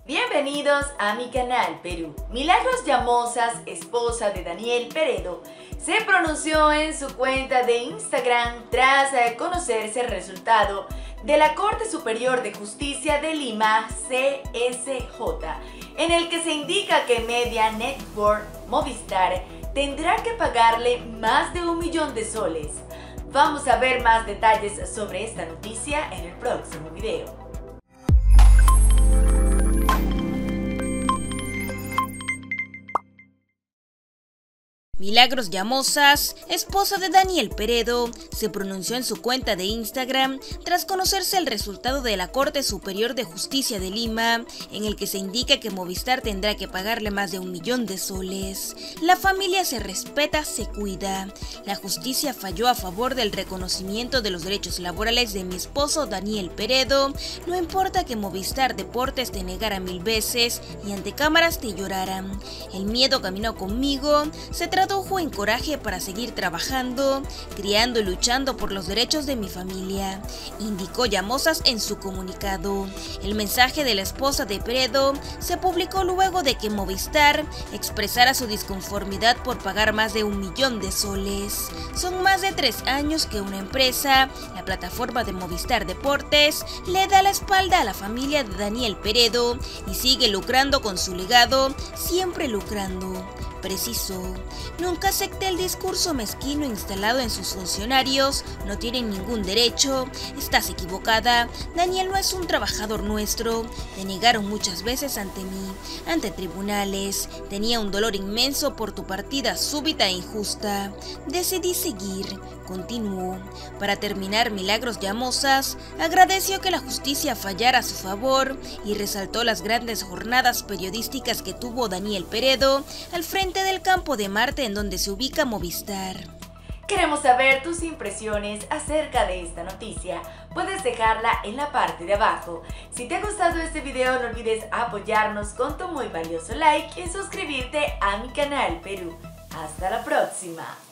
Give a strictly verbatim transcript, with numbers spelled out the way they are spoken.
Bienvenidos a mi canal Perú. Milagros Llamosas, esposa de Daniel Peredo, se pronunció en su cuenta de Instagram tras conocerse el resultado de la Corte Superior de Justicia de Lima, C S J, en el que se indica que Media Network Movistar tendrá que pagarle más de un millón de soles. Vamos a ver más detalles sobre esta noticia en el próximo video. Milagros Llamosas, esposa de Daniel Peredo, se pronunció en su cuenta de Instagram tras conocerse el resultado de la Corte Superior de Justicia de Lima, en el que se indica que Movistar tendrá que pagarle más de un millón de soles. La familia se respeta, se cuida. La justicia falló a favor del reconocimiento de los derechos laborales de mi esposo Daniel Peredo. No importa que Movistar Deportes te negara mil veces y ante cámaras te lloraran. El miedo caminó conmigo, se trató en coraje para seguir trabajando, criando y luchando por los derechos de mi familia, indicó Llamosas en su comunicado. El mensaje de la esposa de Peredo se publicó luego de que Movistar expresara su disconformidad por pagar más de un millón de soles. Son más de tres años que una empresa, la plataforma de Movistar Deportes, le da la espalda a la familia de Daniel Peredo y sigue lucrando con su legado, siempre lucrando. Preciso, nunca acepté el discurso mezquino instalado en sus funcionarios, no tienen ningún derecho, estás equivocada, Daniel no es un trabajador nuestro, te negaron muchas veces ante mí, ante tribunales, tenía un dolor inmenso por tu partida súbita e injusta, decidí seguir, continuó. Para terminar, Milagros Llamosas agradeció que la justicia fallara a su favor y resaltó las grandes jornadas periodísticas que tuvo Daniel Peredo al frente del campo de Marte en donde se ubica Movistar. Queremos saber tus impresiones acerca de esta noticia. Puedes dejarla en la parte de abajo. Si te ha gustado este video, no olvides apoyarnos con tu muy valioso like y suscribirte a mi canal Perú. Hasta la próxima.